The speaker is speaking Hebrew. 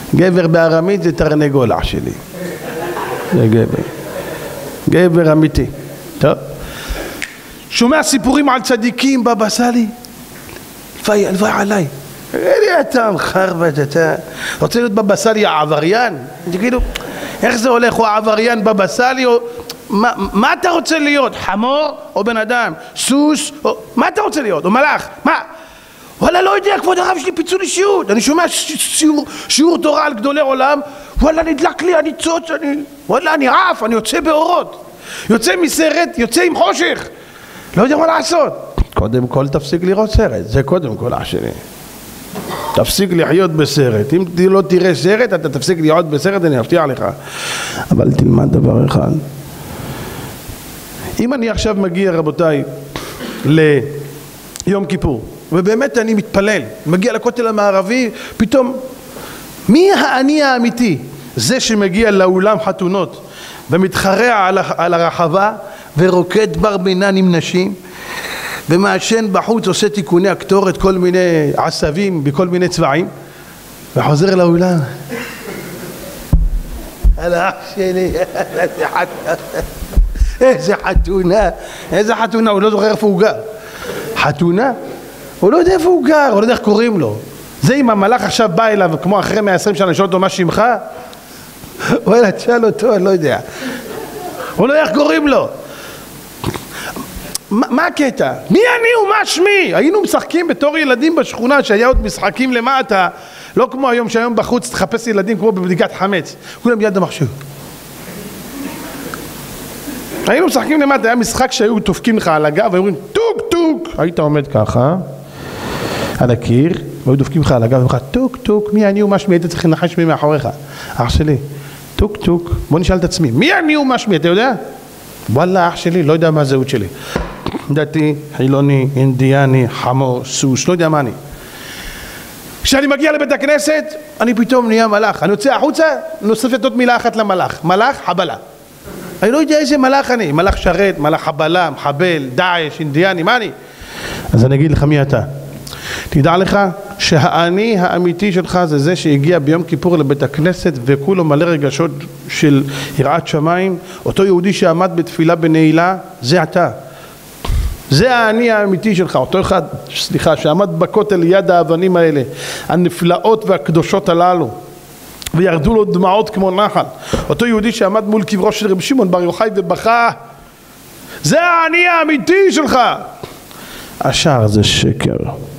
גבר בארמית זה תרנגול, אח שלי. זה גבר. גבר אמיתי. טוב. שומע סיפורים על צדיקים, בבא סאלי? הלוואי עליי. אתה מחרבט, אתה רוצה להיות בבא סאלי העבריין? תגידו, איך זה הולך? הוא העבריין בבא סאלי? מה אתה רוצה להיות? חמור או בן אדם? סוס? מה אתה רוצה להיות? או מלאך? מה? וואלה, לא יודע, כבוד הרב, יש לי פיצול אישיות. אני שומע שיעור תורה על גדולי עולם, וואלה, נדלק לי, אני צוץ, וואלה, אני עף, אני יוצא באורות, יוצא מסרט, יוצא עם חושך, לא יודע מה לעשות. קודם כל תפסיק לראות סרט, זה קודם כל, אח שלי. תפסיק לחיות בסרט. אם לא תראה סרט, אתה תפסיק להיות בסרט, אני אפתיע לך. אבל תלמד דבר אחד. אם אני עכשיו מגיע, רבותיי, ליום כיפור, ובאמת אני מתפלל, מגיע לכותל המערבי, פתאום, מי האני האמיתי? זה שמגיע לאולם חתונות, ומתחרע על הרחבה, ורוקד בר בינן עם נשים, ומעשן בחוץ, עושה תיקוני הקטורת, כל מיני עשבים בכל מיני צבעים, וחוזר לאולם. על האח שלי, איזה חתונה, איזה חתונה, הוא לא זוכר איפה הוא גר. חתונה? הוא לא יודע איפה הוא גר, הוא לא יודע איך קוראים לו. זה אם המלאך עכשיו בא אליו, כמו אחרי 120 שנה, לשאול אותו מה שמך? וואלה, תשאל אותו, אני לא יודע. הוא לא יודע איך קוראים לו. מה הקטע? מי אני ומה שמי? היינו משחקים בתור ילדים בשכונה שהיה עוד משחקים למטה, לא כמו היום שהיום בחוץ תחפש ילדים כמו בבדיקת חמץ, כולם יד המחשב. היינו משחקים למטה, היה משחק שהיו תופקים לך על הגב והיו אומרים טוק טוק, היית עומד ככה על הקיר והיו דופקים לך על הגב ואומרים לך טוק טוק, מי אני ומה שמי? היית צריך לנחש מי מאחוריך. אח שלי, טוק טוק, בוא נשאל את עצמי, מי אני ומה שמי? אתה יודע? וואלה, אח שלי, לא יודע מה הזהות שלי, דתי, חילוני, אינדיאני, חמור, סוס, לא יודע מה אני. כשאני מגיע לבית הכנסת, אני פתאום נהיה מלאך. אני יוצא החוצה, נוספת עוד מילה אחת למלאך. מלאך, חבלה. אני לא יודע איזה מלאך אני. מלאך שרת, מלאך חבלה, מחבל, דאעש, אינדיאני, מה אני? אז אני אגיד לך מי אתה. תדע לך שהאני האמיתי שלך זה זה שהגיע ביום כיפור לבית הכנסת וכולו מלא רגשות של יראת שמיים. אותו יהודי שעמד בתפילה בנעילה, זה אתה. זה האני האמיתי שלך, אותו אחד, שעמד בכותל ליד האבנים האלה, הנפלאות והקדושות הללו, וירדו לו דמעות כמו נחל. אותו יהודי שעמד מול קברו של רב שמעון בר יוחאי ובכה, זה האני האמיתי שלך. השאר זה שקר.